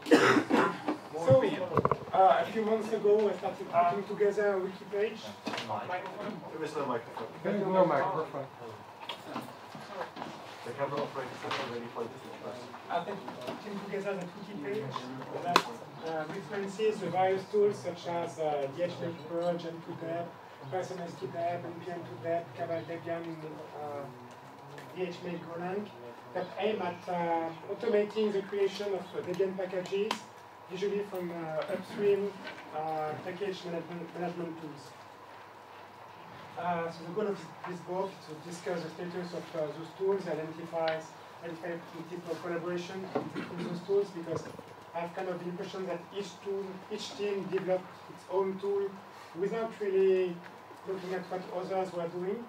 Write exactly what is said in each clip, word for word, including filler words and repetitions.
So, uh, a few months ago, I started putting together a wiki page. There is no microphone. There is no microphone. The camera operator said already for this person. I think putting together the wiki page that uh, references the various tools such as uh, D H Make Pro, Gen two Deb, Personalized to Deb, N P M two Deb, Cabal Debian, uh, D H Make Golang, that aim at uh, automating the creation of uh, Debian packages, usually from uh, upstream uh, package management, management tools. Uh, so the goal of this book is to discuss the status of uh, those tools, identifies identify multiple collaboration between those tools, because I have kind of the impression that each tool, each team developed its own tool without really looking at what others were doing.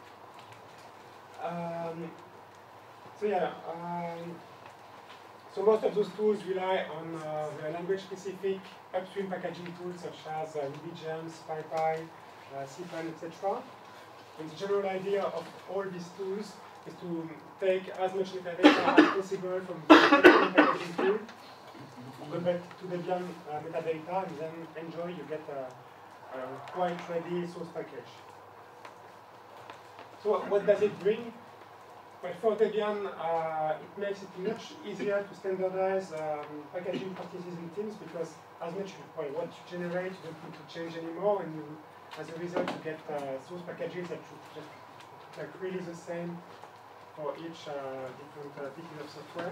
Um, so yeah, um, so most of those tools rely on uh, the language-specific upstream packaging tools such as uh, RubyGems, PyPy, uh, cpan, et cetera. And the general idea of all these tools is to take as much metadata as possible from the upstream packaging tool, go back to the Debian uh, metadata, and then enjoy, you get a, a quite ready source package. So what does it bring? Well, for Debian, uh, it makes it much easier to standardize um, packaging practices in teams, because as much well, what you generate, you don't need to change anymore, and you, as a result, you get uh, source packages that should just like really the same for each uh, different uh, pieces of software.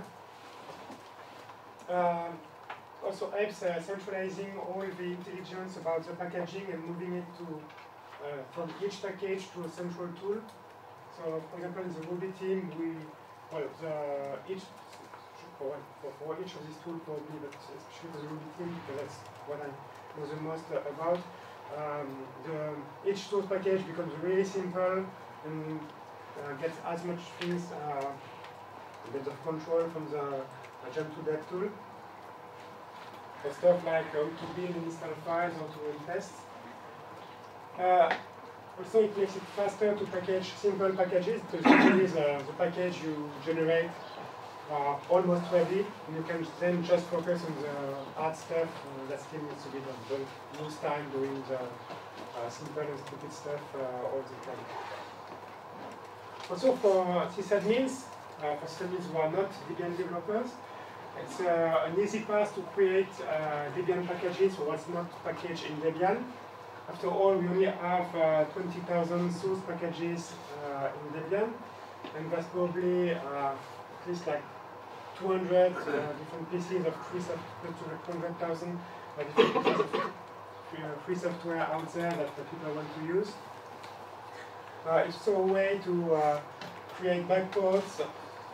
Um, also helps uh, centralizing all the intelligence about the packaging and moving it to uh, from each package to a central tool. So, for example, in the Ruby team, we, well, the, each, for, for, for each of these tools probably, but especially for the Ruby team, because that's what I know the most uh, about, um, the, each source package becomes really simple and uh, gets as much things, uh, a bit of control from the uh, Gen two Deb tool. For stuff like how to build and install files or to run tests. Uh, Also, it makes it faster to package simple packages, because usually the, the package you generate are almost ready, and you can then just focus on the hard stuff uh, that still needs to be done. Don't lose time doing the uh, simple and stupid stuff uh, all the time. Also, for sysadmins, uh, for sysadmins who are not Debian developers, it's uh, an easy path to create uh, Debian packages for what's not packaged in Debian. After all, we only have uh, twenty thousand source packages uh, in Debian, and there's probably uh, at least like two hundred uh, different pieces of free software, two hundred thousand uh, different pieces of uh, free software out there that the people want to use. Uh, it's also a way to uh, create backports,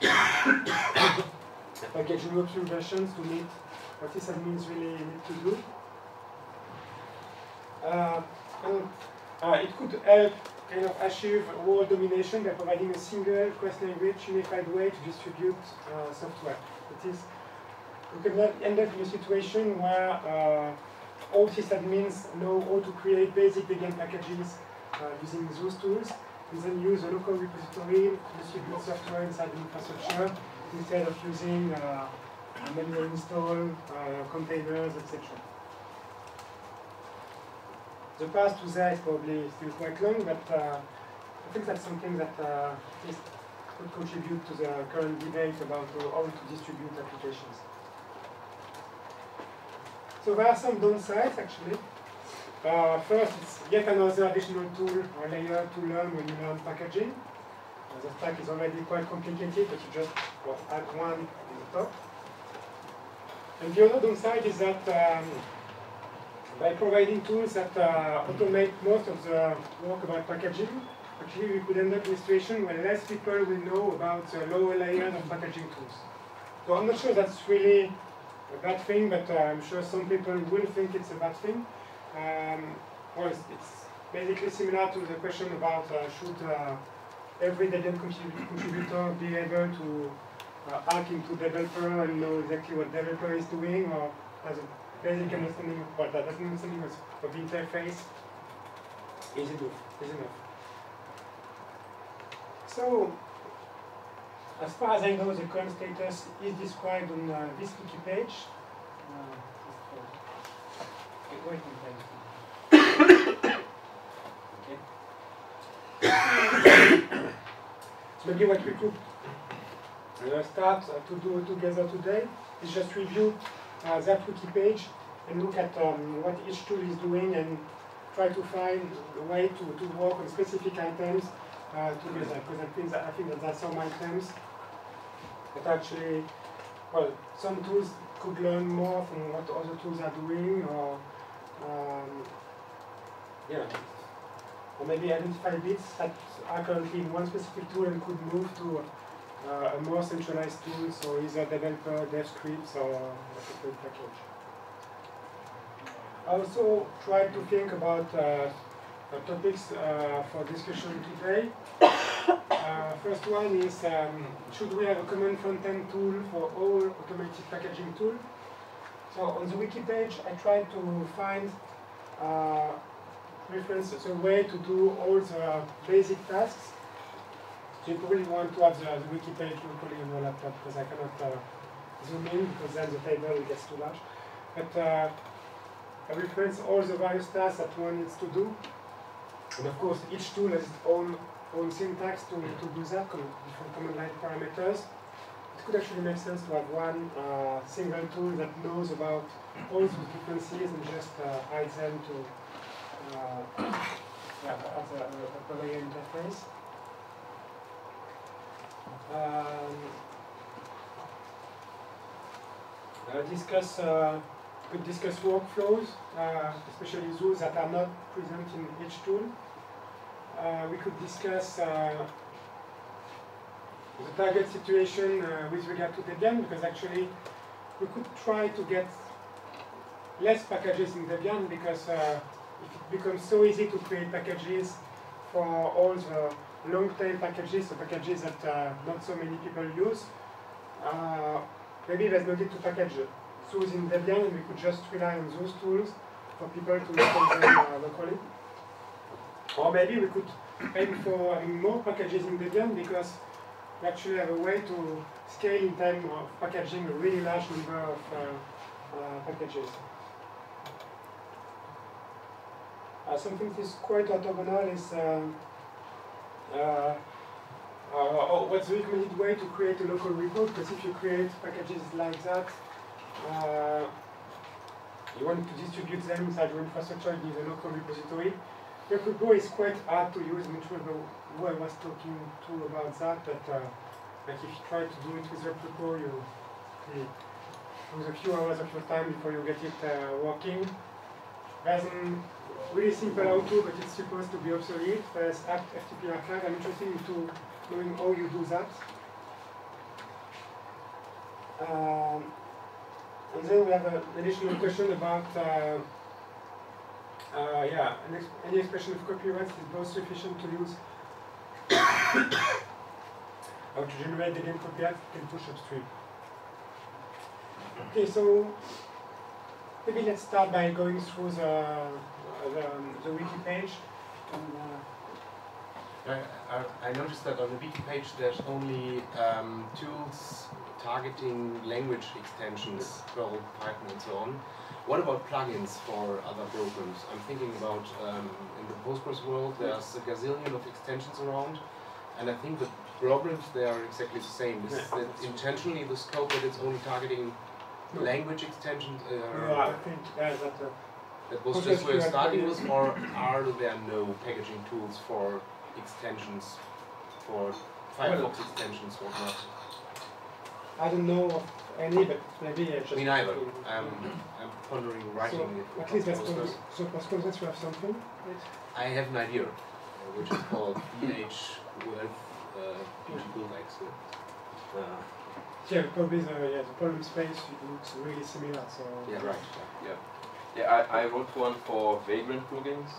packaging option versions to meet what sysadmins really need to do. Uh, and, uh, it could help kind of achieve world domination by providing a single cross-language unified way to distribute uh, software. That is, we could not end up in a situation where uh, all sysadmins know how to create basic Debian packages uh, using those tools, and then use a local repository to distribute software inside the infrastructure instead of using uh, a manual install, uh, containers, et cetera. The path to there is probably still quite long, but uh, I think that's something that uh, could contribute to the current debate about uh, how to distribute applications. So there are some downsides, actually. Uh, first, it's yet another additional tool or layer to learn when you learn packaging. Uh, the stack is already quite complicated, but you just well, add one on the top. And the other downside is that um, by providing tools that uh, automate most of the work about packaging, actually we could end up in a situation where less people will know about the lower layers of packaging tools. So I'm not sure that's really a bad thing, but uh, I'm sure some people will think it's a bad thing. Um, well, it's, it's basically similar to the question about uh, should uh, every Debian contributor be able to uh, hack into developer and know exactly what developer is doing, or has a basic understanding of what that understanding of the interface is enough. Is enough. So, as far as I know, the current status is described on uh, this wiki page. Uh, just, uh, wait one time. Okay. So maybe what we could uh, start uh, to do together today is just review uh, that wiki page and look at um, what each tool is doing and try to find a way to, to work on specific items uh, together, because I think, that, I think that that's some items that actually, well, some tools could learn more from what other tools are doing, or um, yeah, or maybe identify bits that are currently in one specific tool and could move to uh, a more centralized tool, so either developer, dev scripts, or a separate package. I also tried to think about uh, uh, topics uh, for discussion today. Uh, first one is, um, should we have a common front-end tool for all automated packaging tools? So on the wiki page, I tried to find uh, references, a way to do all the basic tasks. So you probably want to have the, the wiki page locally on your laptop, because I cannot uh, zoom in, because then the table gets too large. But uh, I reference all the various tasks that one needs to do. And of course, each tool has its own, own syntax to, to do that, different command line parameters. It could actually make sense to have one uh, single tool that knows about all those differences and just uh, hide them to uh, yeah, as a, a player interface. Um, uh, discuss uh, could discuss workflows, uh, especially those that are not present in each tool. Uh, we could discuss uh, the target situation uh, with regard to Debian, because actually we could try to get less packages in Debian, because uh, if it becomes so easy to create packages for all the long-tail packages, the packages that uh, not so many people use, uh, maybe there's no need to package those in Debian, and we could just rely on those tools for people to install them uh, locally. Or maybe we could aim for having more packages in Debian, because we actually have a way to scale in terms of packaging a really large number of uh, uh, packages. Uh, something that is quite orthogonal is um, uh, uh, oh, what's the recommended way to create a local repo, because if you create packages like that, uh, you want to distribute them inside your infrastructure in a local repository. Your repo is quite hard to use. I'm not sure who I was talking to about that, but uh, like if you try to do it with your repo, you, you lose a few hours of your time before you get it uh, working. There's a really simple how-to, but it's supposed to be obsolete. There's apt F T P archive. I'm interested into knowing how you do that. Um, and then we have a, an additional question about uh, uh, yeah, an ex any expression of copyright is both sufficient to use how to generate the game copyright can push upstream. Okay, so maybe let's start by going through the the, um, the wiki page. And, uh, I, I, I noticed that on the wiki page there's only um, tools targeting language extensions, Perl, Python, and so on. What about plugins for other programs? I'm thinking about um, in the Postgres world, there's a gazillion of extensions around, and I think the problems they are exactly the same. Is yeah. that intentionally the scope that it's only targeting no. language extensions? Uh, no, I think yeah, that. Uh, that was just where starting was, or are there no packaging tools for extensions, for Firefox well, extensions, whatnot? I don't know of any, but maybe I just. Me neither. Um, I'm pondering writing so, it. At least that's Postgres. So Postgres, you have something? Right? I have an idea, uh, which is called P H with uh, P G Bulldogs. Uh, yeah, probably the, yeah, the problem space looks really similar. So yeah, right. Yeah. Yeah, I, I wrote one for Vagrant plugins.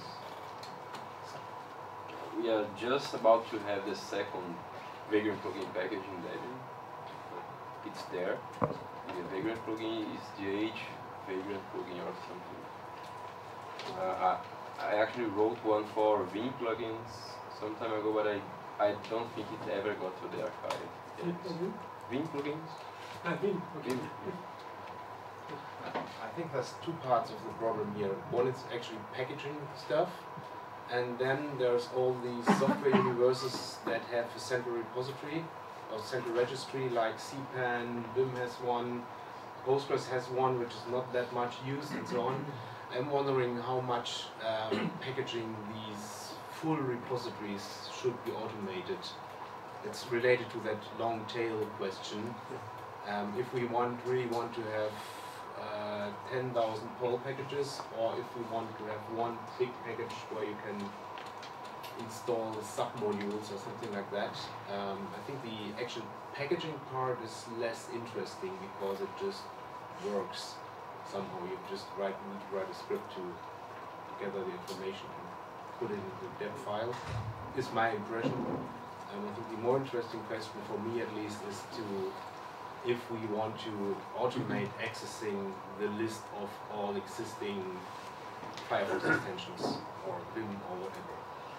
We are just about to have the second Vagrant plugin package in Debian. It's there. The Vagrant plugin is G H Vagrant plugin or something. Uh, I, I actually wrote one for Vim plugins some time ago, but I, I don't think it ever got to the archive yet. Mm-hmm. Vim plugins? Ah, Vim. Okay. Vim. think there's two parts of the problem here. One is actually packaging stuff, and then there's all these software universes that have a central repository or central registry, like C PAN, Vim has one, Postgres has one, which is not that much used, and so on. I'm wondering how much um, packaging these full repositories should be automated. It's related to that long tail question. Um, if we want really want to have uh, ten thousand Perl packages, or if we want to have one big package where you can install sub-modules or something like that. Um, I think the actual packaging part is less interesting because it just works somehow. You just write, need to write a script to gather the information and put it into a deb file, is my impression. And I think the more interesting question for me at least is to, if we want to automate accessing the list of all existing Firefox extensions or Vim or whatever.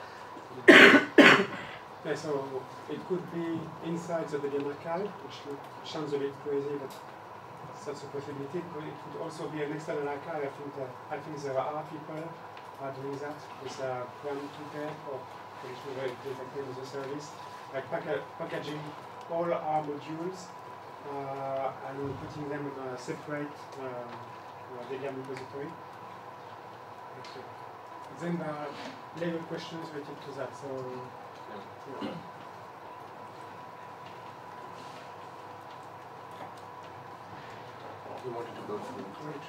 Yeah, so it could be inside the Debian archive, which sounds a bit crazy, but that's a possibility. But it could also be an external archive. I think, uh, I think there are people who are doing that with uh, Plan to Pay or which we very directly with the service, like pack packaging all our modules uh, and putting them in a separate uh, Debian repository. Okay. Then there are legal questions related to that. So, yeah. You wanted to go through the bridge.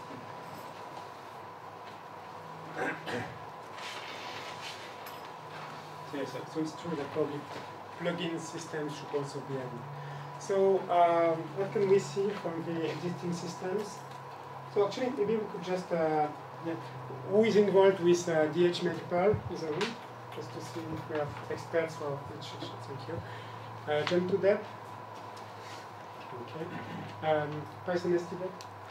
So, yes, so it's true that probably plugin systems should also be added. So um, what can we see from the existing systems? So actually, maybe we could just uh, yeah. Who is involved with uh, D H Make Perl in the room? Just to see if we have experts for each. Thank you. Uh, John to Deb. Okay. Um, Python S T Deb.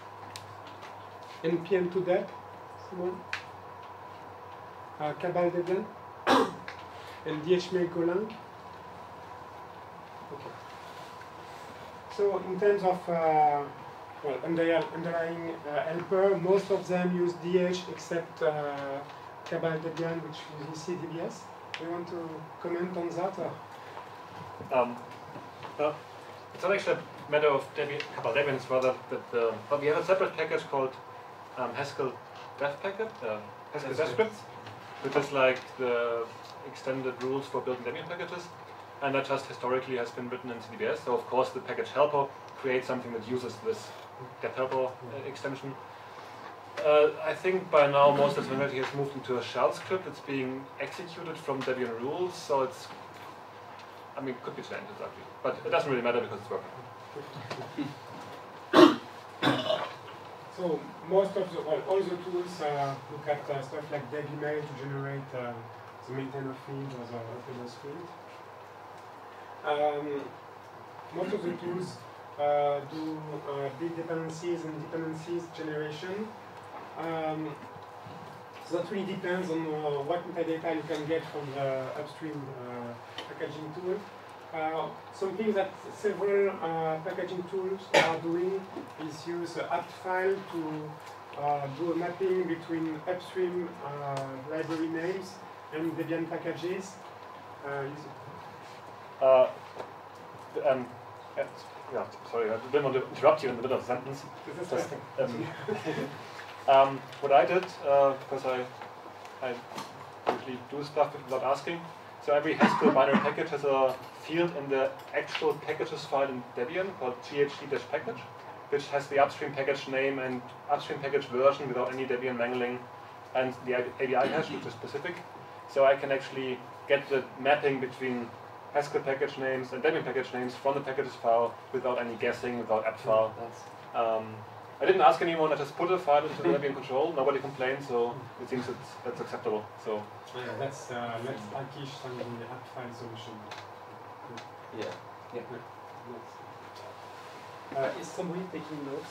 N P M to Deb. Someone. Uh, Cabal Debian. And D H Make Golang. Okay. So in terms of uh, well, under, underlying uh, helper, most of them use D H except uh, Cabal Debian, which uses C D B S. Do you want to comment on that? Or? Um, well, it's not actually a matter of Debian, Cabal Debian, it's rather that uh, but we have a separate package called um, Haskell Dev Packet, uh, Haskell Dev Scripts, which is like the extended rules for building Debian packages. And that just historically has been written in C D B S. So of course the package helper creates something that uses this get helper uh, extension. Uh, I think by now most of the functionality has moved into a shell script. It's being executed from Debian rules, so it's, I mean, it could be changed exactly, but it doesn't really matter because it's working. So most of the, well, all the tools uh, look at uh, stuff like DebEmail to generate uh, the maintainer field or the openers field. Um, most of the tools uh, do uh, big dependencies and dependencies generation. Um, so that really depends on uh, what metadata you can get from the upstream uh, packaging tool. Uh, something that several uh, packaging tools are doing is use an apt file to uh, do a mapping between upstream uh, library names and Debian packages. Uh, Uh, um, yeah, sorry, I didn't want to interrupt you in the middle of a sentence. Just, um, um, what I did, uh, because I, I usually do stuff without asking, so every Haskell binary package has a field in the actual packages file in Debian called ghd-package, which has the upstream package name and upstream package version without any Debian mangling, and the A B I hash, which is specific. So I can actually get the mapping between Haskell package names and Debian package names from the packages file without any guessing, without apt file. Um, I didn't ask anyone, I just put a file into the Debian control, nobody complained, so it seems it's, that's acceptable. So yeah, that's uh, let's Akish and the apt file solution. Yeah. Yeah. Uh, is somebody taking notes?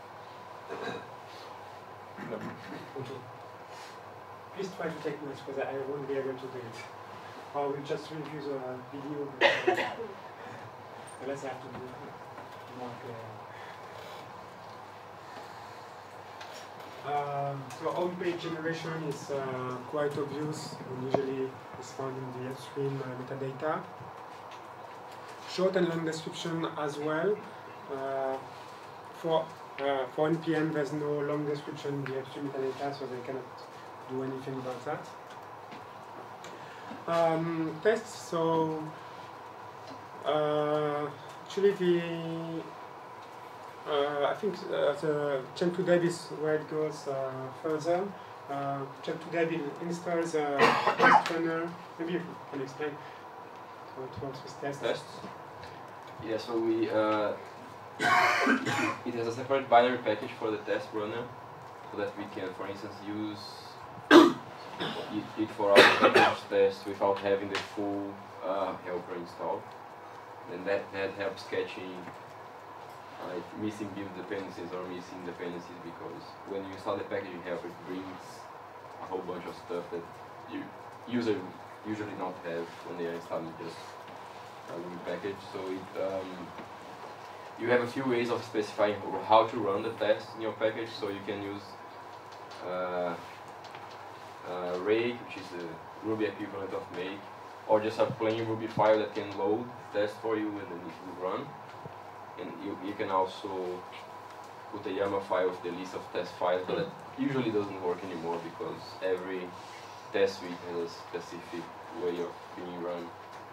no. Okay. Please try to take notes because I won't be able to do it. Or we'll just review the video because, unless I have to do more clear. Um, so on-page generation is uh, quite obvious and usually is found in the upstream uh, metadata. Short and long description as well. Uh, for uh, for N P M, there's no long description in the upstream metadata, so they cannot do anything about that. Um, tests. So uh, actually the Uh, I think uh, the Cheng two Dev is where it goes uh, further. Uh, Cheng two Dev installs a test runner. Maybe you can explain how it works with tests. Tests? Yeah, so we uh, it has a separate binary package for the test runner, so that we can, for instance, use it, it for our package test without having the full uh, helper installed. And that, that helps catching like missing build dependencies or missing dependencies, because when you install the packaging helper, it brings a whole bunch of stuff that you user usually not have when they are installing just a Ruby package. So it um, you have a few ways of specifying how to run the test in your package. So you can use uh, uh, rake, which is the Ruby equivalent of make, or just a plain Ruby file that can load test for you and then it will run. And you, you can also put a YAML file with the list of test files, but that usually doesn't work anymore because every test suite has a specific way of being run.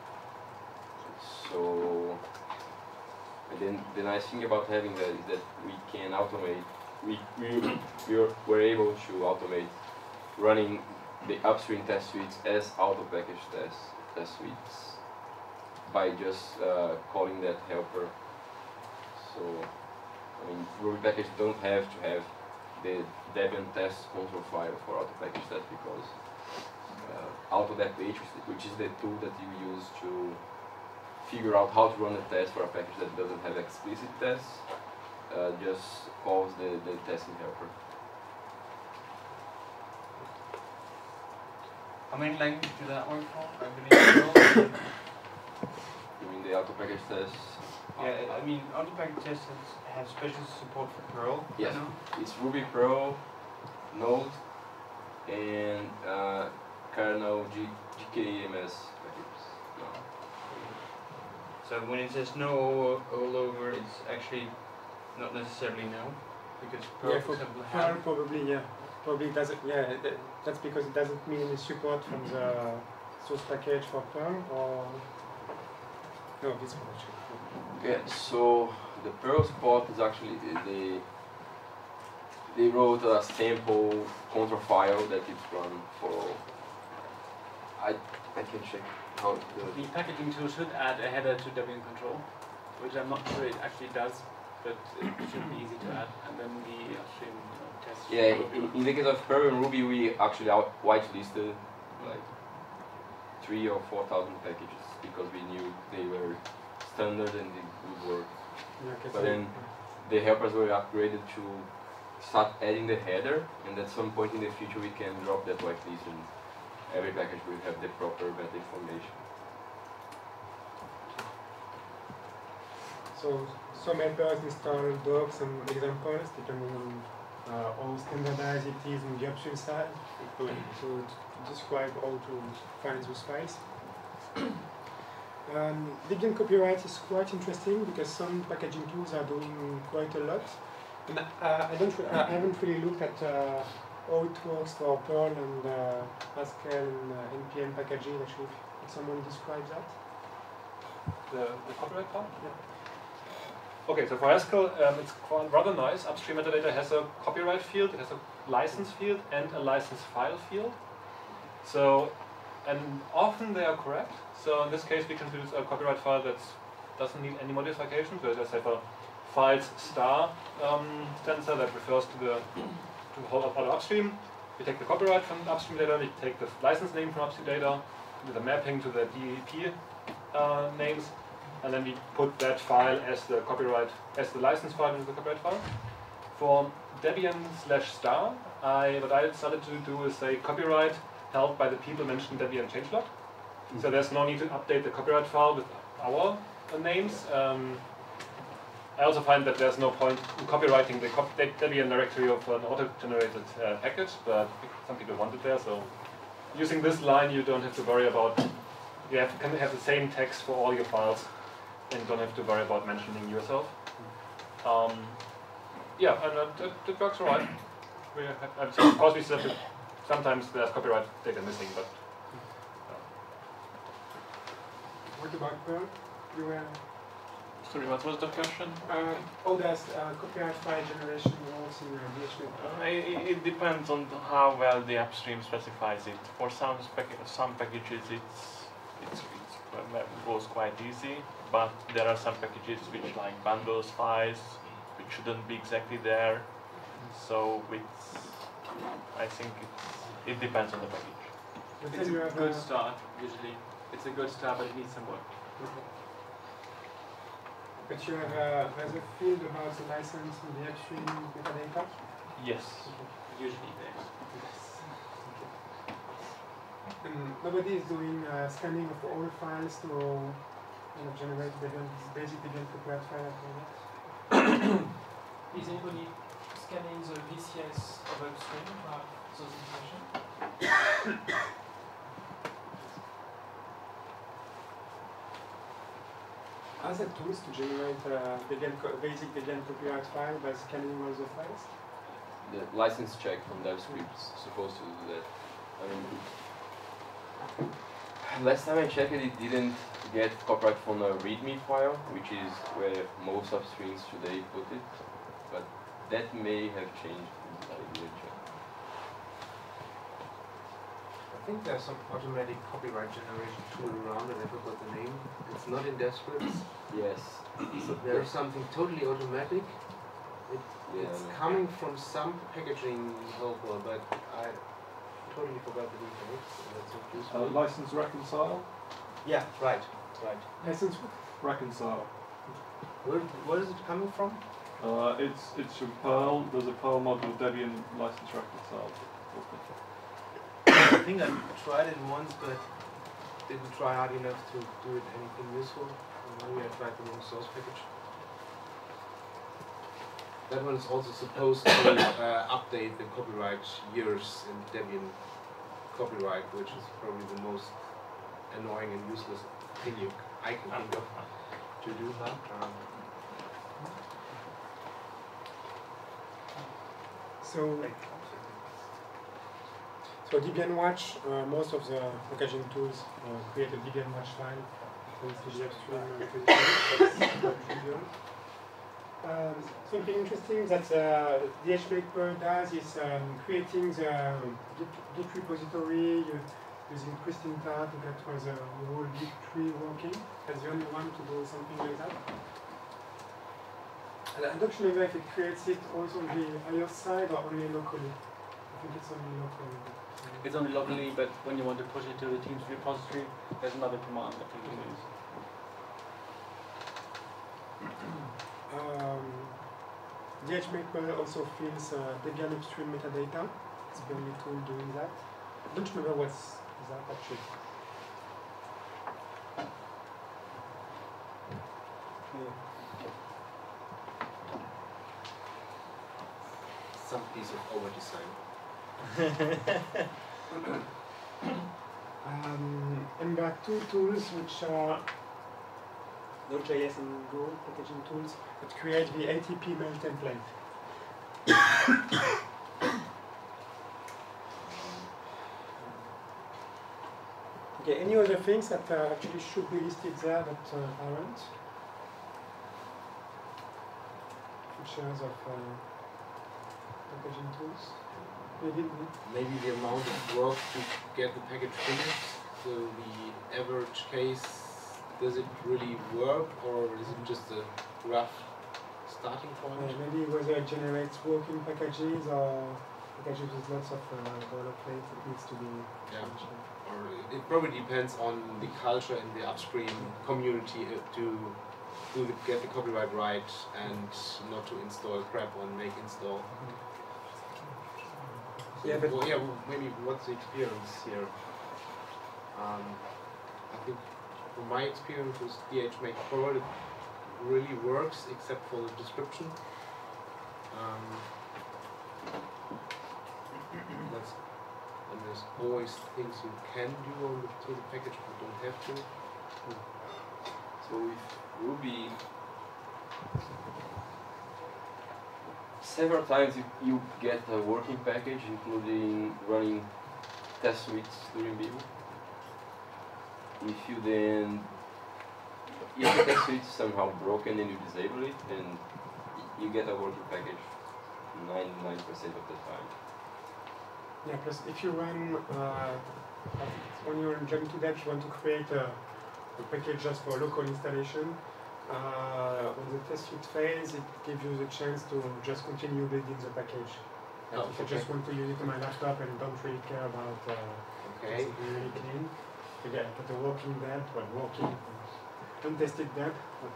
So, and then the nice thing about having that is that we can automate, we, we, we're able to automate running the upstream test suites as auto package test, test suites by just uh, calling that helper. So, I mean, Ruby packages don't have to have the Debian test control file for auto package test, because uh, AutoDepH, which is the tool that you use to figure out how to run a test for a package that doesn't have explicit tests, uh, just calls the, the testing helper. How many languages do that work for? I believe You mean the auto package test? Yeah, I mean, autopackage tests have special support for Perl. Yes, You know? it's Ruby, Perl, Node, and uh, kernel G GKEMS packages. No. So when it says no all, all over, it's actually not necessarily no, because Perl, Yeah, for for example, Perl have. probably, yeah. Probably doesn't, yeah, th- that's because it doesn't mean any support from the source package for Perl, or... No, this one actually. Yeah, so the Perl support is actually they they wrote a sample control file that is run for. I I can check how the The packaging tool should add a header to Debian control, which I'm not sure it actually does, but it should be easy to add, and then the upstream you know, test. yeah. In, in the case of Perl and Ruby, we actually out whitelisted like three or four thousand packages because we knew they were standard and they would work. Yeah, okay, But so- then the helpers were upgraded to start adding the header, and at some point in the future we can drop that whitelist and every package will have the proper meta information. So some helpers install docs and examples depending on uh, how standardized it is on the upstream side to, to describe how to find those files. Um, Debian copyright is quite interesting because some packaging tools are doing quite a lot. And uh, I don't, re I haven't really looked at uh, how it works for Perl and uh, Haskell and uh, N P M packaging. Actually, if someone describes that. The, the copyright part? Yeah. Okay, so for Haskell, um, it's quite rather nice. Upstream metadata has a copyright field, it has a license field, and a license file field. So, and often they are correct. So in this case, we can produce a copyright file that doesn't need any modification. So let's have a files star um, stanza that refers to the to whole other upstream. We take the copyright from the upstream data. We take the license name from upstream data with a mapping to the D E P uh, names, and then we put that file as the copyright as the license file into the copyright file. For Debian slash star, I what I decided to do is say copyright held by the people mentioned Debian changelog. So there's no need to update the copyright file with our uh, names. Um, I also find that there's no point in copywriting the cop Debian directory of an auto-generated uh, package, but some people want it there, so using this line you don't have to worry about, you have, can have the same text for all your files and you don't have to worry about mentioning yourself. Um, yeah, and uh, that, that works all right. We have, and so of course we still have to, sometimes there's copyright data missing, but What about Perl? You were Sorry, what was the question? uh, oh, there's uh, copyright file generation rules in uh, D H L. Uh, it, it depends on how well the upstream specifies it. For some spec some packages, it's, it's, it's it goes quite easy, but there are some packages which like bundles files, which shouldn't be exactly there. So it's, I think it's, it depends on the package. But It's then you a have good uh, start, usually. It's a good start, but it needs some work. But you have uh, there's a field about the license and the upstream metadata. Yes. Usually there. And nobody is doing uh, scanning of all files to you know, generate Debian, basic Debian copyright file at all. Is anybody scanning the V C S of upstream to have those information? Are there tools to generate uh, Debian co basic Debian copyright file by scanning all the files? The license check from DevScript is supposed to do that. I mean, last time I checked it, it didn't get copyright from a README file, which is where most upstreams today put it. But that may have changed. I didn't check. I think there's some automatic copyright generation tool around it, I forgot the name. It's not in DevScript. Yes. So there's something totally automatic. It, Yeah, it's no. coming from some packaging helper, but I totally forgot the details. So that's not useful. Uh, license reconcile. Yeah, right, right. License Reconcile. Where, where is it coming from? Uh, it's it's your Perl. There's a Perl module Debian license reconcile. I think I tried it once, but didn't try hard enough to do it anything useful. And maybe I tried the wrong source package. That one is also supposed to uh, update the copyright years in Debian copyright, which is probably the most annoying and useless thing you, I can think of to do that. Um, So, so Debian Watch, uh, most of the packaging tools uh, create a Debian Watch file into the upstream uh, to the that's not trivial. Um, something interesting that uh, D H Maker does is um, creating the Git repository uh, using Christine Tar to get where the whole Git tree working. That's the only one to do something like that. And I'm not sure if it creates it also on the iOS side or only locally. I think it's only locally. It's only locally, but when you want to push it to the team's repository, there's another command that you can use. Um, D H Maker also fills uh, Debian upstream metadata. It's the only tool doing that. I don't remember what's that actually. Yeah. some piece of over design. um, and there are two tools which are Node.js and Go packaging tools that create the A T P mail template. Okay, any other things that uh, actually should be listed there that uh, aren't? Features of uh, packaging tools? Maybe. Maybe the amount of work to get the package finished. So the average case, does it really work, or is it just a rough starting point? Uh, maybe whether it generates working packages or packages with lots of uh, boilerplate that needs to be Yeah. changed. Or it probably depends on the culture in the upstream community uh, to do the, get the copyright right and not to install crap on make install. Yeah, but well, yeah, well, maybe what's the experience here? Um, I think from my experience with D H Maker Pro, it really works except for the description. Um, that's, and there's always things you can do on the total package but don't have to. So with Ruby, several times you, you get a working package, including running test suites during build. If you then, if the test suite is somehow broken and you disable it, then you get a working package ninety-nine percent of the time. Yeah, plus if you run, uh, when you're in Jam two Dev, you want to create a, a package just for local installation. Uh, when the test suite fails, it gives you the chance to just continue building the package. Like Oh, if I okay. just want to use it on my laptop and don't really care about uh, Okay. something really clean, you get put a working dev, well, working, untested dev.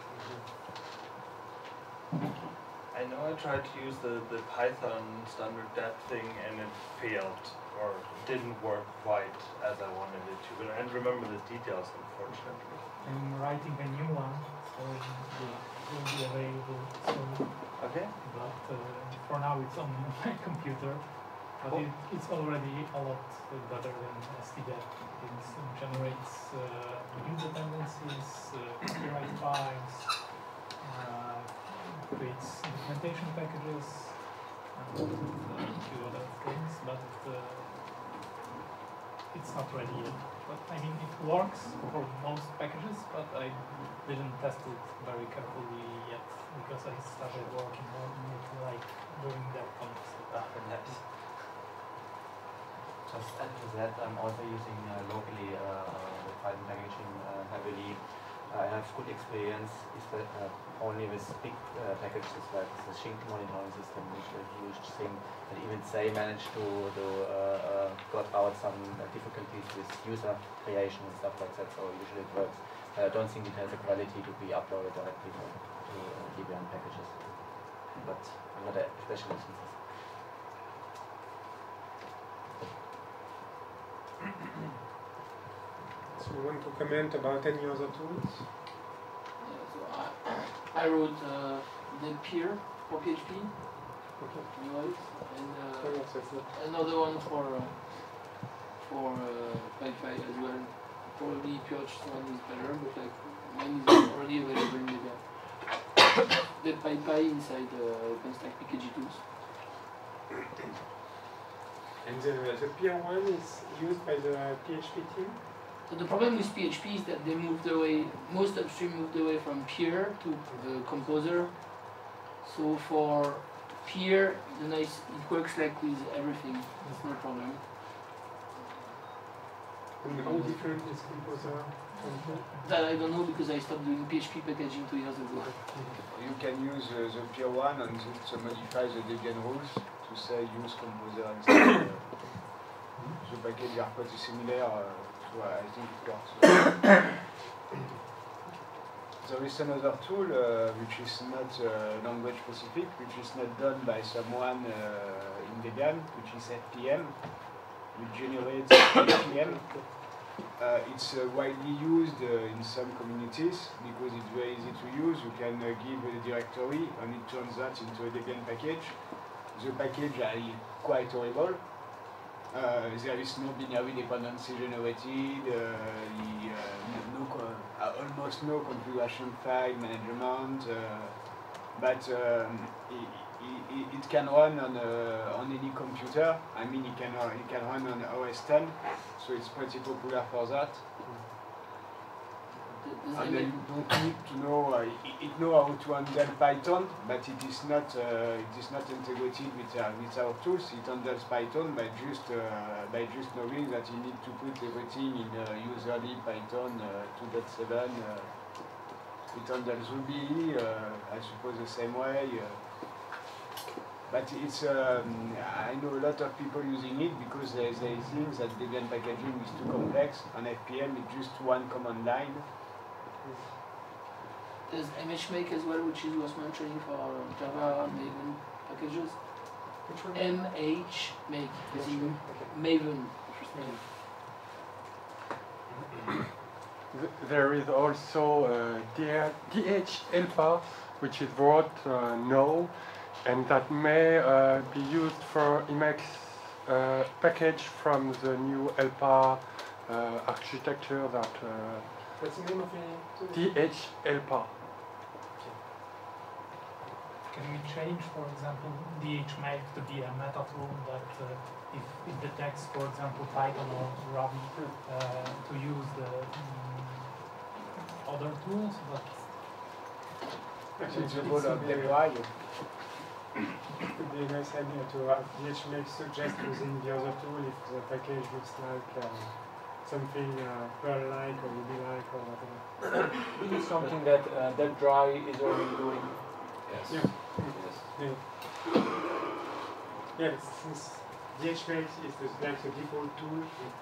I know I tried to use the, the Python standard dev thing and it failed or didn't work quite as I wanted it to. But I don't remember the details, unfortunately. I'm writing a new one, so it will be available soon. Okay. But uh, for now it's on my computer. But Oh. it, it's already a lot better than S T dev. It generates uh, new dependencies, uh, copyright files, uh, creates documentation packages, and uh, a few other things. But uh, it's not ready yet. But I mean, it works for most packages, but I didn't test it very carefully yet because I started working on it like during that concept. Ah, nice. Just add to that, I'm also using uh, locally uh, the Python packaging uh, heavily. I have good experience, espe- uh, only with big uh, packages like the Sync monitoring system, which is a huge thing. And even they managed to, to uh, uh, got out some uh, difficulties with user creation and stuff like that, so usually it works. I don't think it has the quality to be uploaded directly to, to uh, Debian packages. But I'm not a specialist in this. So you want to comment about any other tools? Yeah, so I, I wrote uh, the peer for P H P, Okay. anyways, and So uh, yes, it's not. another one for uh, for uh, PyPy as well. Probably Purge one is better, but like mine is already available in Debian. The PyPy inside uh, OpenStack P K G tools. And the, the peer one is used by the P H P team? So the problem with P H P is that they moved away, most upstream moved away from peer to uh, composer. So for peer, the nice, it works like with everything, there's no problem. And how different is Composer? from That I don't know because I stopped doing P H P packaging two years ago. You can use uh, the peer one and to modify the Debian rules to say use Composer instead. uh, the package are pretty similar, uh, so I think it works. There is another tool uh, which is not uh, language specific, which is not done by someone uh, in Debian, which is F P M, which generates F P M. Uh, it's uh, widely used uh, in some communities because it's very easy to use. You can uh, give a directory and it turns that into a Debian package. The package are quite horrible. Uh, there is no binary dependency generated, uh, the, uh, no, no, uh, almost no configuration file management, uh, but um, it, it, it can run on, uh, on any computer. I mean, it can, uh, it can run on O S ten, so it's pretty popular for that. Does And it then you don't need to know, uh, it, it know how to handle Python, but it is not uh, it is not integrated with, uh, with our tools. It handles Python by just uh, by just knowing that you need to put everything in uh, userly Python uh, two point seven. Uh, it handles Ruby, uh, I suppose the same way. Uh, but it's um, I know a lot of people using it because they, they think that Debian packaging is too complex, and F P M is just one command line. There's MHMake as well, which is was mentioning for Java Maven packages. Which one? MHMake, as in Maven. th there is also uh, D H helper, which is wrote uh, no, and that may uh, be used for Emacs uh, package from the new helper uh, architecture that uh, What's the name of it? D H helper. Can we change, for example, D H make to be a meta tool that uh, if it detects, for example, Python or Ruby, uh, to use the um, other tools, but Actually, It's it's a mode of a very- deploy. it would be a nice idea to have D H make suggest using the other tool if the package looks like uh, something uh, Perl-like or Ruby-like or whatever. This is something that uh, that dry is already doing. Yes. Yeah. Yes. Yeah. Yeah, it's- since D H make is the, like the default tool.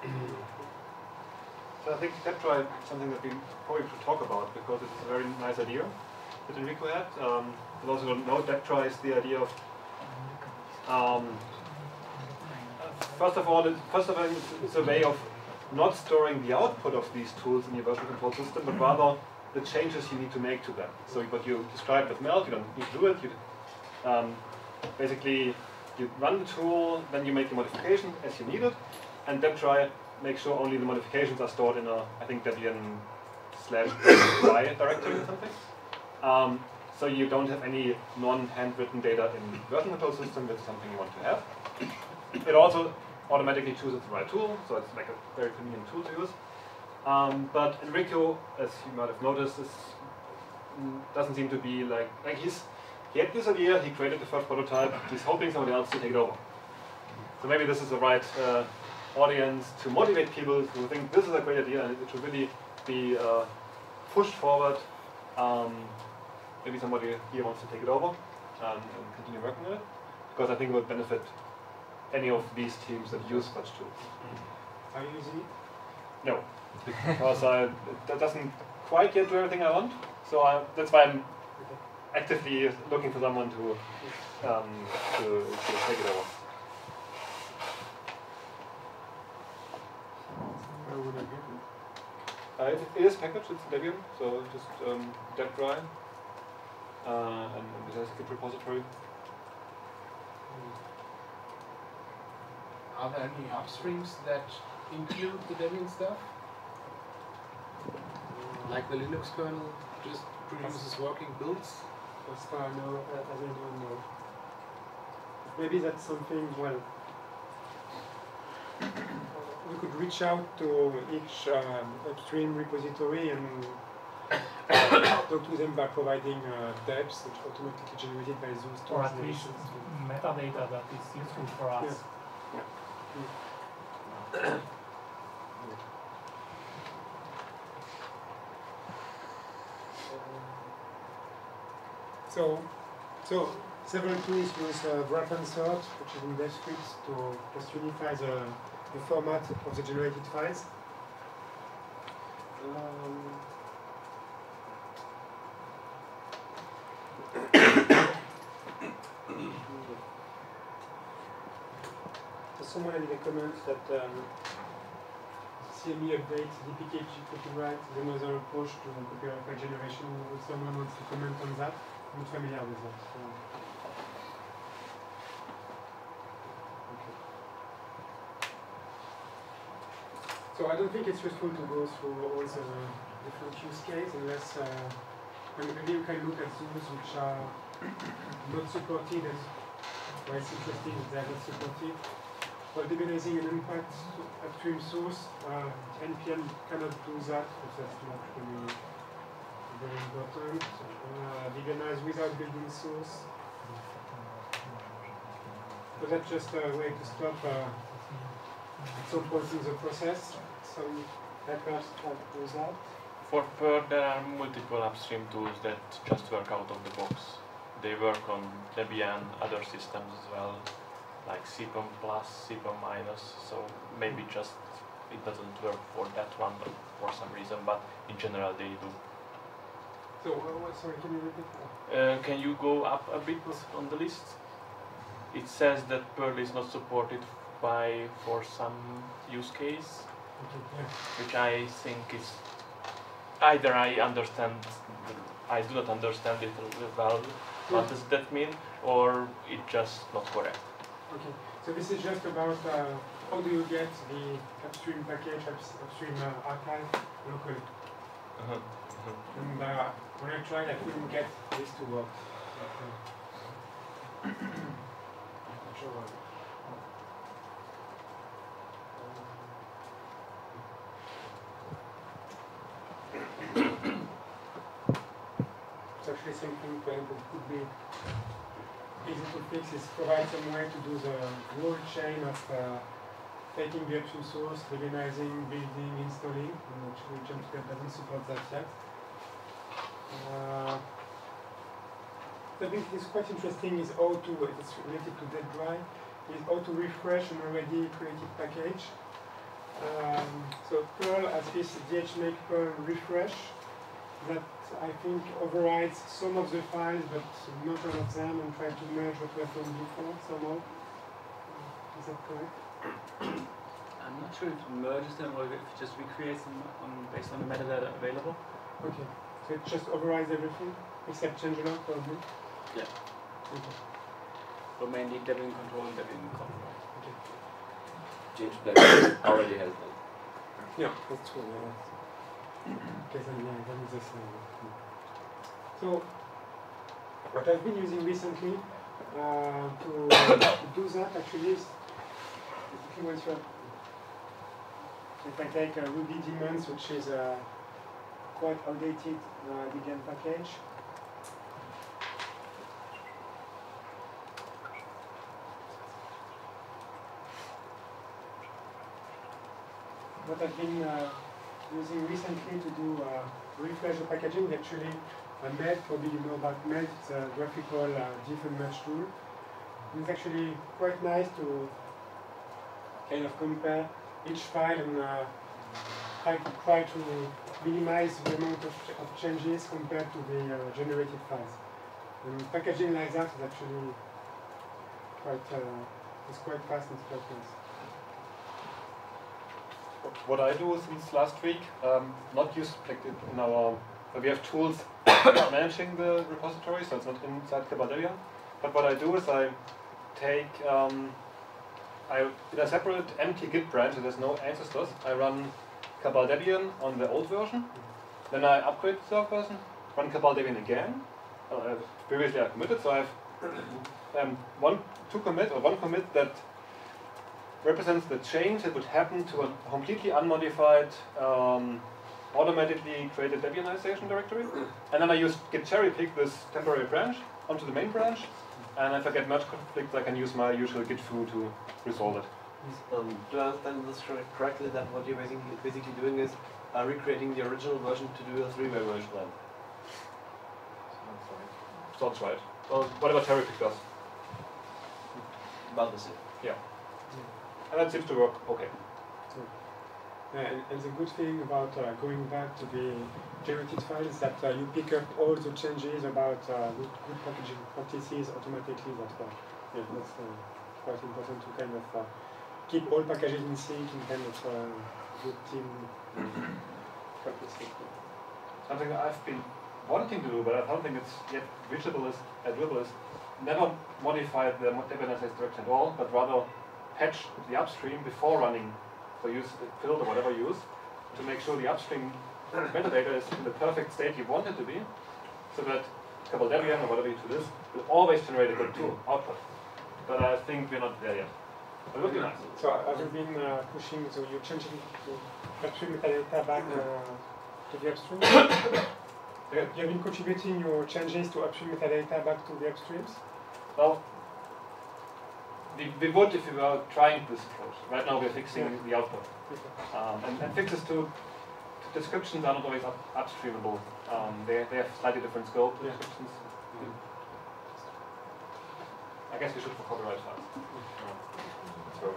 So I think TabDry is something that we probably should talk about because it's a very nice idea that Enrico had. Um, for those who don't know, TabDry is the idea of um, first of all, it, first of all, it's, it's a way of not storing the output of these tools in your version control system, but rather the changes you need to make to them. So what you described with Melt, you don't need to do it. You um, basically you run the tool, then you make the modification as you need it, and TabDry make sure only the modifications are stored in a, I think, Debian slash dry directory or something. Um, so you don't have any non-handwritten data in the version control system. That's something you want to have. It also automatically chooses the right tool, so it's like a very convenient tool to use. Um, but Enrico, as you might have noticed, is, mm, doesn't seem to be like, like he's, he had this idea, he created the first prototype, he's hoping somebody else to take it over. So maybe this is the right uh, audience to motivate people who think this is a great idea and it should really be uh, pushed forward. Um, maybe somebody here wants to take it over um, and continue working on it, because I think it will benefit any of these teams that use such tools. Are you using it? No, because I, that doesn't quite yet do everything I want. So I, that's why I'm actively looking for someone to um, to, to take it over. Where would I get it? Uh, it, it is packaged, it's Debian, so just um, TabDry, uh, and, and it has a Git repository. Are there any upstreams that include the Debian stuff? Like the Linux kernel just produces working builds? As far as I know, uh, as I don't know. Maybe that's something, well, we could reach out to each um, upstream repository and talk to them by providing uh, depths which are automatically generated by those or at least translations. metadata that is useful for us. Yeah. So, so several tools use uh, graph insert, which is in DevScript, to just unify the, the format of the generated files. Um, There's someone in the comments that um, C M E updates D P K G copyright is another approach to copyright file generation. If someone wants to comment on that, I'm not familiar with that. So. Okay. So I don't think it's useful to go through all the different use cases unless uh, maybe you can look at those which are not supported and why it's interesting if they are not supported. While demonizing an impact upstream source, uh, N P M cannot do that, because that's not really very important. Uh, demonise without building source. So that's just a way to stop uh, at some point in the process. Some hackers try to do that. For Perl, there are multiple upstream tools that just work out of the box. They work on Debian, other systems as well, like C P O M plus, C P O M minus, so maybe just it doesn't work for that one but for some reason, but in general they do. So, uh, what, sorry, can you repeat that? Uh, can you go up a bit on the list? It says that Perl is not supported by for some use case, Okay, yeah. which I think is either I understand, I do not understand it well, what does that mean, or it just not correct. Okay, so this is just about uh, how do you get the upstream package, ups- upstream uh, archive locally. Uh-huh. Uh-huh. And uh, when I tried, I couldn't get this to work. Not sure why. It's actually something that could be easy to fix, is provide some way to do the whole chain of uh, taking the upstream source, organizing, building, installing, and actually JumpScript doesn't support that yet. Uh, I think it's quite interesting is how to, it's related to dead dry, is how to refresh an already created package. Um, so Perl has this dhmake Perl refresh that I think overrides some of the files but not all of them and try to merge what we have done before somehow. Is that correct? I'm not sure if it merges them or if it just recreates them on, based on the metadata available. Okay, so it just overrides everything except changelog probably? Yeah. Okay. So mainly Debian control and Debian copyright. Okay. James Black already has that. Yeah, that's true. Yeah. Okay, then yeah, that is the same. So, what I've been using recently uh, to, to do that actually is basically once you have, if I take uh, Ruby daemons, which is a quite outdated uh, Debian package. What I've been uh, using recently to do uh, refresh the packaging, we actually uh, Med, probably you know about Med, it's a graphical uh, diff and merge tool. And it's actually quite nice to kind of compare each file and uh, try, to, try to minimize the amount of, ch of changes compared to the uh, generated files. And packaging like that is actually quite, uh, it's quite fast and it's quite nice. What I do since last week, um, not use like in our, we have tools managing the repository, so it's not inside Cabal-Debian. But what I do is I take, um, I in a separate empty Git branch, there's no ancestors, I run Cabal-Debian on the old version, then I upgrade the third version, run Cabal-Debian again. Uh, previously I committed, so I have um, one, two commit or one commit that represents the change that would happen to a completely unmodified, um, automatically created Debianization directory. And then I use git cherry pick this temporary branch onto the main branch. And if I get merge conflicts, I can use my usual git foo to resolve it. Um, do I understand this correctly, that what you're basically, basically doing is uh, recreating the original version to do a three-way version then? Sounds right. Well, whatever cherry pick does. About the same. Yeah. And that seems to work okay. So, yeah, and, and the good thing about uh, going back to the generated files is that uh, you pick up all the changes about uh, good, good packaging practices automatically. That uh, yeah, that's uh, quite important to kind of uh, keep all packages in sync in kind of uh, good team practices. Something that I've been wanting to do, but I don't think it's yet reachable is, uh, doable is never modify the Debianization direction at all, but rather patch the upstream before running, so use build or whatever you use, to make sure the upstream metadata is in the perfect state you want it to be, so that Cabal-Debian or whatever you do this will always generate a good tool output. But I think we're not there yet. It would be nice. So have you been uh, pushing, so you're changing the upstream metadata back uh, to the upstream? You have been contributing your changes to upstream metadata back to the upstreams? Well, We, we would if we were trying this approach. Right now we're fixing yeah. the output. Um, and, and fixes to, to descriptions are not always up, upstreamable. Um, they, they have slightly different scope yeah. descriptions. Yeah. I guess we should for copyright files. Yeah. So,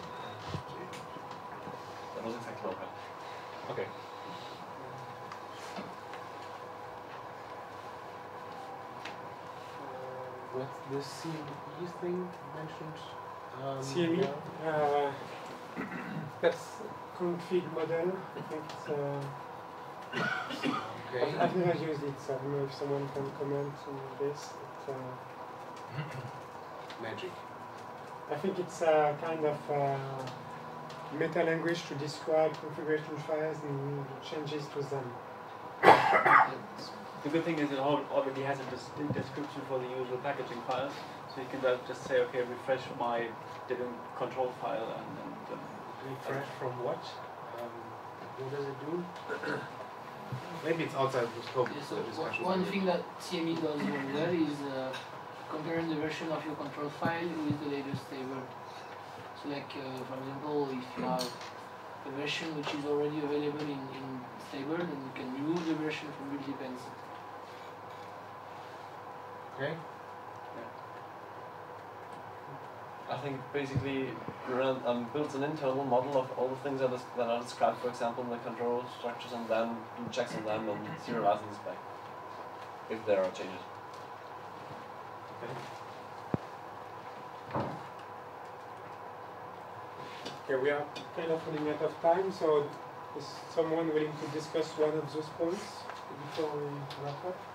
that was exactly okay. Okay. What's the C M E thing mentioned? Um, C M E? yeah. Uh, that's config model. I think it's uh, Okay. I've, I've never used it, so I don't know if someone can comment on this. But, uh, Magic. I think it's a kind of uh, meta language to describe configuration files and changes to them. The good thing is it al- already has a des- description for the usual packaging files, so you can uh, just say, okay, refresh my Debian control file, and, and um, Refresh from what? Um, what does it do? Maybe it's outside the scope Yeah, of so the one, discussion. one thing that C M E does over there is uh, comparing the version of your control file with the latest stable. So like, uh, for example, if you have a version which is already available in, in stable, then you can remove the version from build dependency. Okay. I think basically run, um, builds an internal model of all the things that, is, that are described, for example, in the control structures, and then do checks on them and serialize this back if there are changes. Okay. Okay, we are kind of running out of time, so is someone willing to discuss one of those points before we wrap up?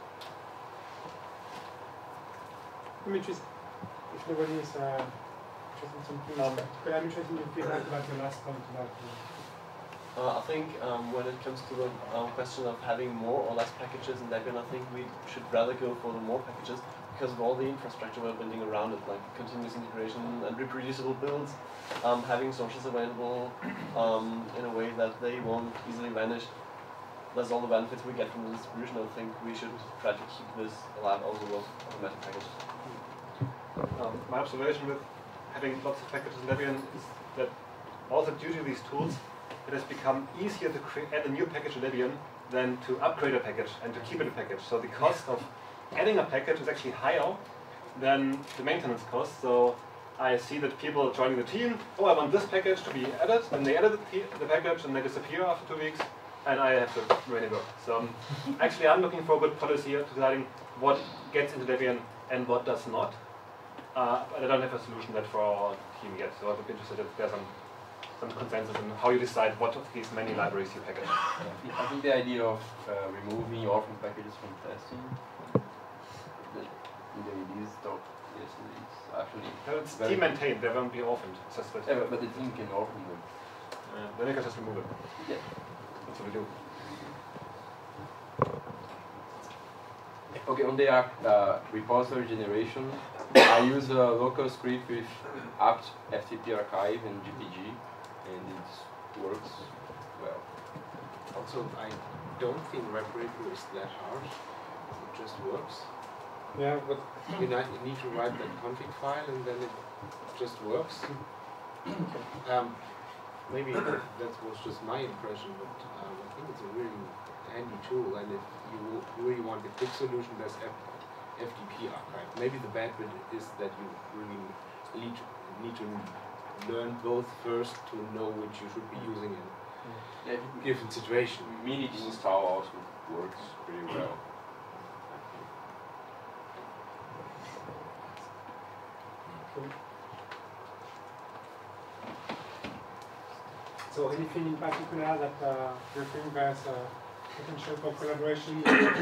I'm interested, if nobody is uh, interested in something, Um, but I'm interested in your feedback about the last point about the Uh, I think um, when it comes to the um, question of having more or less packages in Debian, I think we should rather go for the more packages because of all the infrastructure we're building around it, like continuous integration and reproducible builds, um, having sources available um, in a way that they won't easily vanish. That's all the benefits we get from the distribution. I think we should try to keep this alive also with automatic packages. Um, my observation with having lots of packages in Debian is that also due to these tools, it has become easier to create, add a new package in Debian than to upgrade a package and to keep it a package. So the cost of adding a package is actually higher than the maintenance cost. So I see that people joining the team, oh, I want this package to be added, and they added the, the package and they disappear after two weeks, and I have to really work. So um, actually I'm looking for a good policy here to deciding what gets into Debian and what does not. Uh, but I don't have a solution that for our team yet, so I would be interested if there's some, some consensus on how you decide what of these many libraries you package. I think the idea of uh, removing orphan packages from testing, the, in the release talk, yes, it's actually No, it's very team maintained, they won't be orphaned. It's just that, yeah, but, but the team can orphan them. uh, then you can just remove it. Yeah. That's what we do. Okay, on the uh, repository generation, I use a local script with apt F T P archive and G P G, and it works well. Also, I don't think WebRepo is that hard. It just works. Yeah, but You ni- you need to write that config file, and then it just works. Um, maybe that was just my impression, but um, I think it's a really handy tool. And if you really want a quick solution, there's F- FTP archive. Maybe the bad bit is that you really need to, need to learn both first to know which you should be using in Yeah, a given situation. Minit install also works pretty well. so anything in particular that uh, you think there's uh, potential for collaboration?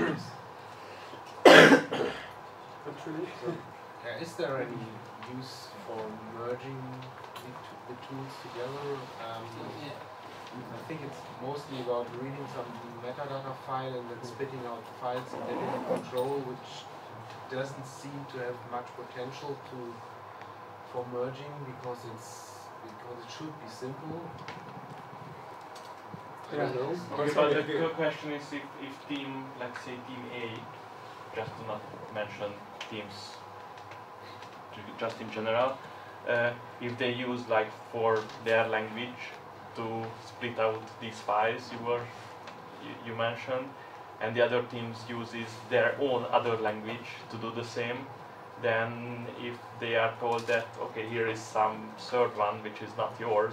Not really. Uh, is there any use for merging the, t- the tools together? Um, I think it's mostly about reading some metadata file and then spitting out files in Debian control, which doesn't seem to have much potential to for merging because it's because it should be simple. I don't know. But the the question is if, if team, let's say team A, just to not mention teams, ju- just in general, uh, if they use like for their language to split out these files you were you, you mentioned, and the other teams uses their own other language to do the same, then if they are told that okay, here is some third one which is not yours,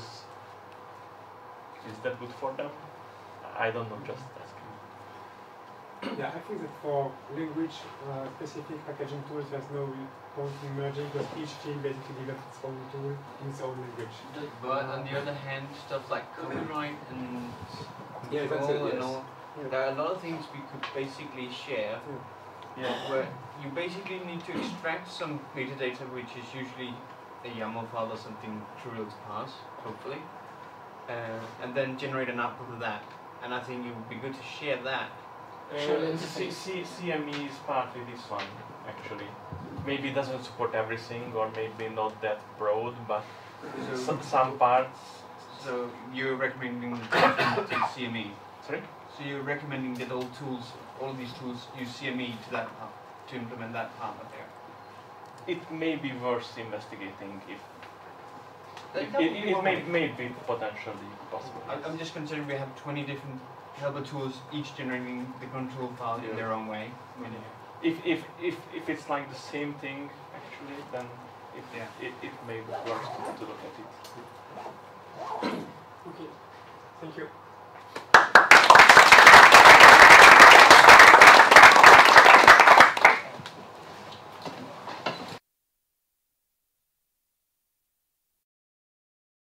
is that good for them? I don't know, just asking. Yeah, I think that for language uh, specific packaging tools, there's no point in merging because each team basically develops its own tool in its own language. But on the other hand, stuff like copyright and Yeah, that's control it, and yes. all, There are a lot of things we could basically share. Yeah. Where you basically need to extract some metadata, which is usually a YAML file or something trivial to parse, hopefully, uh, and then generate an output of that. And I think it would be good to share that. Uh, C C CME is partly this one, actually. Maybe it doesn't support everything, or maybe not that broad, but So- some, some parts. So you're recommending to C M E? Sorry? So you're recommending that all tools, all of these tools use C M E to that part, to implement that part of there? It may be worth investigating if That- it, that it, would be it one may, way. may be potentially possible. I- I'm just considering we have twenty different helper tools, each generating the control file in Yeah. their own way. I mean, If, if, if, if it's like the same thing, actually, then it, Yeah. it, it may be worth to look at it. Okay, thank you.